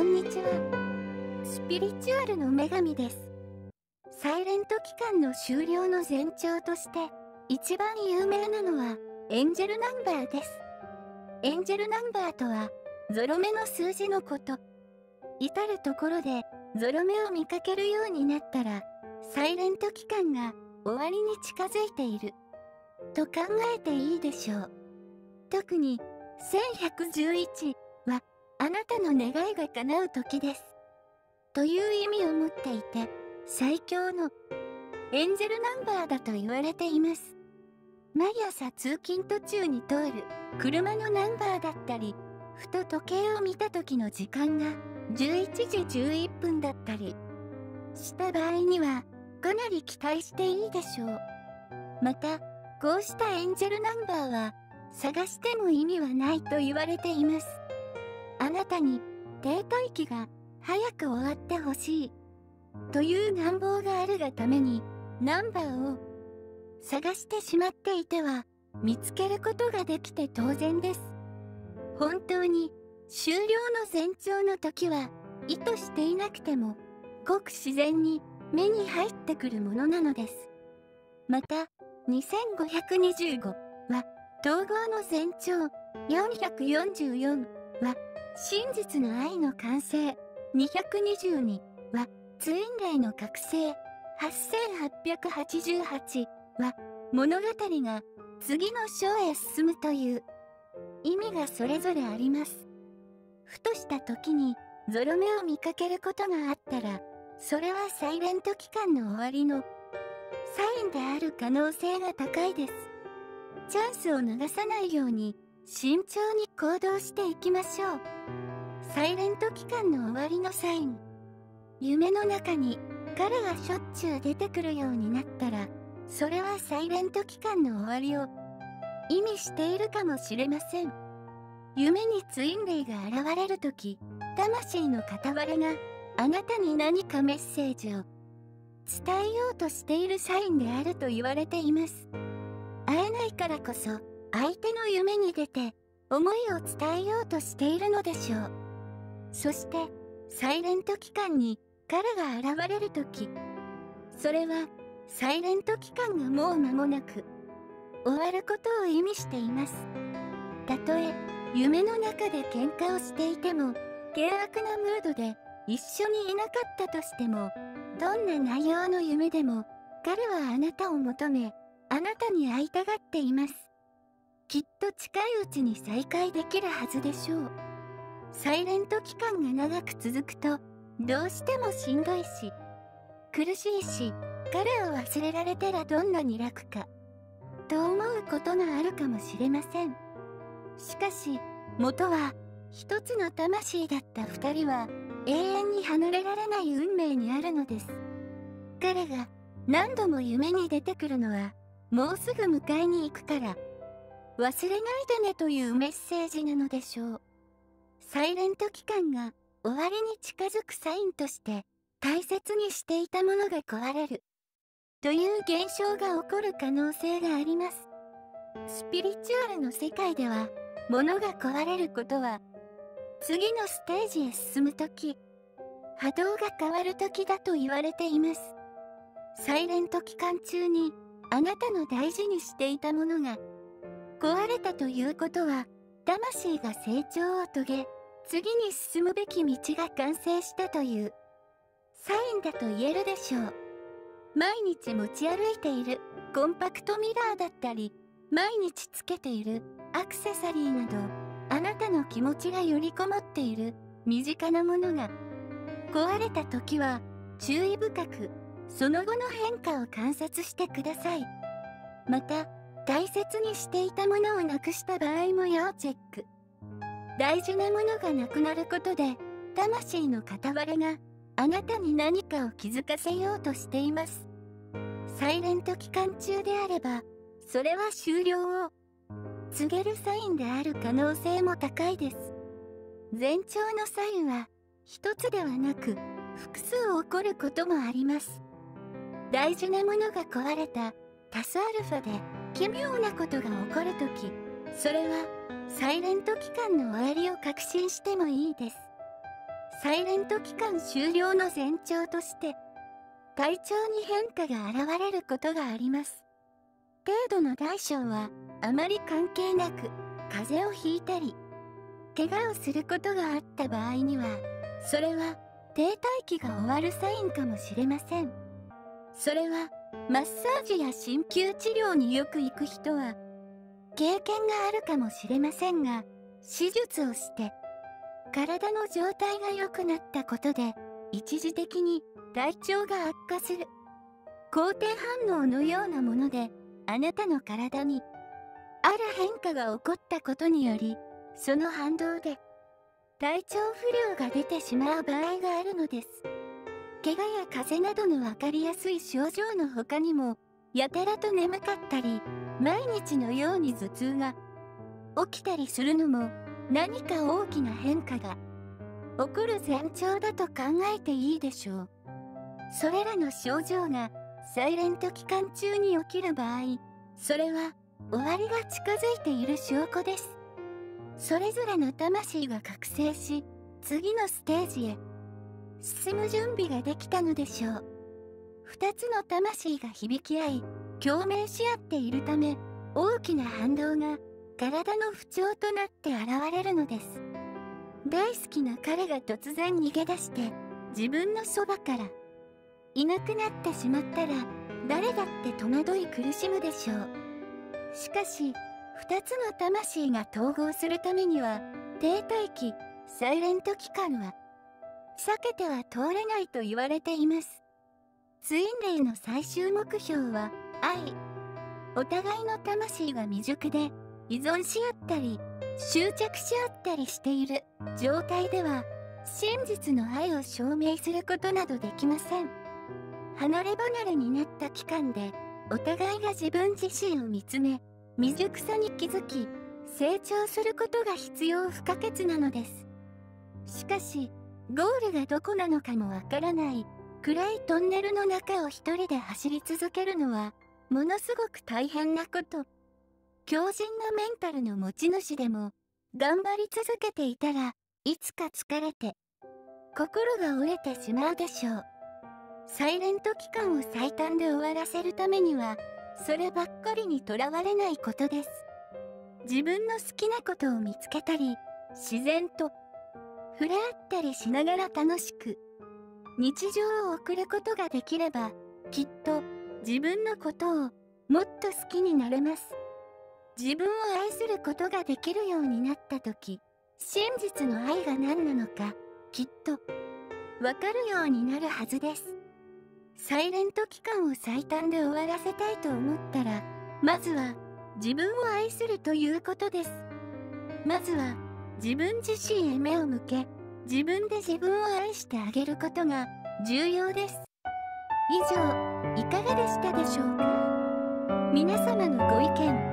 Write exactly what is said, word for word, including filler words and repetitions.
んにちは。スピリチュアルの女神です。サイレント期間の終了の前兆として一番有名なのはエンジェルナンバーです。エンジェルナンバーとはゾロ目の数字のこと。至るところでゾロ目を見かけるようになったらサイレント期間が終わりに近づいていると考えていいでしょう。特にせんひゃくじゅういちはあなたの願いが叶う時ですという意味を持っていて、最強のエンジェルナンバーだと言われています。毎朝通勤途中に通る車のナンバーだったり、ふと時計を見た時の時間がじゅういちじじゅういっぷんだったりした場合にはかなり期待していいでしょう。またこうしたエンジェルナンバーは探しても意味はないと言われています。あなたに停滞期が早く終わってほしいという願望があるがためにナンバーを探してしまっていては見つけることができて当然です。本当に終了の前兆の時は意図していなくてもごく自然に目に入ってくるものなのです。またにせんごひゃくにじゅうごは統合の前兆、よんひゃくよんじゅうよんは真実の愛の完成、にひゃくにじゅうにはツインレイの覚醒、はっせんはっぴゃくはちじゅうはちは物語が次の章へ進むという意味がそれぞれあります。ふとした時にゾロ目を見かけることがあったら、それはサイレント期間の終わりのサインである可能性が高いです。チャンスを逃さないように慎重に行動していきましょう。サイレント期間の終わりのサイン。夢の中に彼がしょっちゅう出てくるようになったら、それはサイレント期間の終わりを意味しているかもしれません。夢にツインレイが現れるとき、魂の片割れがあなたに何かメッセージを伝えようとしているサインであると言われています。会えないからこそ相手の夢に出て思いを伝えようとしているのでしょう。そしてサイレント期間に彼が現れるとき、それはサイレント期間がもう間もなく終わることを意味しています。たとえ夢の中で喧嘩をしていても、険悪なムードで一緒にいなかったとしても、どんな内容の夢でも彼はあなたを求め、あなたに会いたがっています。きっと近いうちに再会できるはずでしょう。サイレント期間が長く続くとどうしてもしんどいし苦しいし、彼を忘れられたらどんなに楽かと思うことがあるかもしれません。しかし元は一つの魂だった二人は永遠に離れられない運命にあるのです。彼が何度も夢に出てくるのはもうすぐ迎えに行くから忘れないでねというメッセージなのでしょう。サイレント期間が終わりに近づくサインとして大切にしていたものが壊れるという現象が起こる可能性があります。スピリチュアルの世界では物が壊れることは次のステージへ進むとき、波動が変わるときだと言われています。サイレント期間中にあなたの大事にしていたものが壊れたということは、魂が成長を遂げ次に進むべき道が完成したというサインだと言えるでしょう。毎日持ち歩いているコンパクトミラーだったり、毎日つけているアクセサリーなど、あなたの気持ちがよりこもっている身近なものが壊れた時は注意深くその後の変化を観察してください。また大切にしていたものをなくした場合も要チェック。大事なものがなくなることで魂の片割れがあなたに何かを気づかせようとしています。サイレント期間中であればそれは終了を告げるサインである可能性も高いです。前兆のサインは一つではなく複数起こることもあります。大事なものが壊れた足すアルファで奇妙なことが起こるとき、それはサイレント期間の終わりを確信してもいいです。 サイレント期間終了の前兆として、体調に変化が現れることがあります。程度の大小はあまり関係なく、風邪をひいたり、怪我をすることがあった場合には、それは停滞期が終わるサインかもしれません。それは、マッサージや鍼灸治療によく行く人は、経験があるかもしれませんが、手術をして、体の状態が良くなったことで、一時的に体調が悪化する。肯定反応のようなもので、あなたの体に、ある変化が起こったことにより、その反動で、体調不良が出てしまう場合があるのです。怪我や風邪などの分かりやすい症状の他にも、やたらと眠かったり、毎日のように頭痛が起きたりするのも、何か大きな変化が起こる前兆だと考えていいでしょう。それらの症状がサイレント期間中に起きる場合、それは終わりが近づいている証拠です。それぞれの魂が覚醒し、次のステージへ進む準備ができたのでしょう。二つの魂が響き合い、共鳴し合っているため、大きな反動が体の不調となって現れるのです。大好きな彼が突然逃げ出して、自分のそばからいなくなってしまったら、誰だって戸惑い苦しむでしょう。しかし、二つの魂が統合するためには、停滞期、サイレント期間は、避けては通れないと言われています。ツインレイの最終目標は、愛。お互いの魂が未熟で、依存し合ったり、執着し合ったりしている状態では、真実の愛を証明することなどできません。離れ離れになった期間で、お互いが自分自身を見つめ、未熟さに気づき、成長することが必要不可欠なのです。しかし、ゴールがどこなのかもわからない、暗いトンネルの中を一人で走り続けるのは、ものすごく大変なこと。強靭なメンタルの持ち主でも、頑張り続けていたらいつか疲れて心が折れてしまうでしょう。サイレント期間を最短で終わらせるためにはそればっかりにとらわれないことです。自分の好きなことを見つけたり、自然と触れ合ったりしながら楽しく日常を送ることができれば、きっと自分のことをもっと好きになれます。自分を愛することができるようになったとき、真実の愛が何なのか、きっとわかるようになるはずです。サイレント期間を最短で終わらせたいと思ったら、まずは自分を愛するということです。まずは自分自身へ目を向け、自分で自分を愛してあげることが重要です。以上、いかがでしたでしょうか？皆様のご意見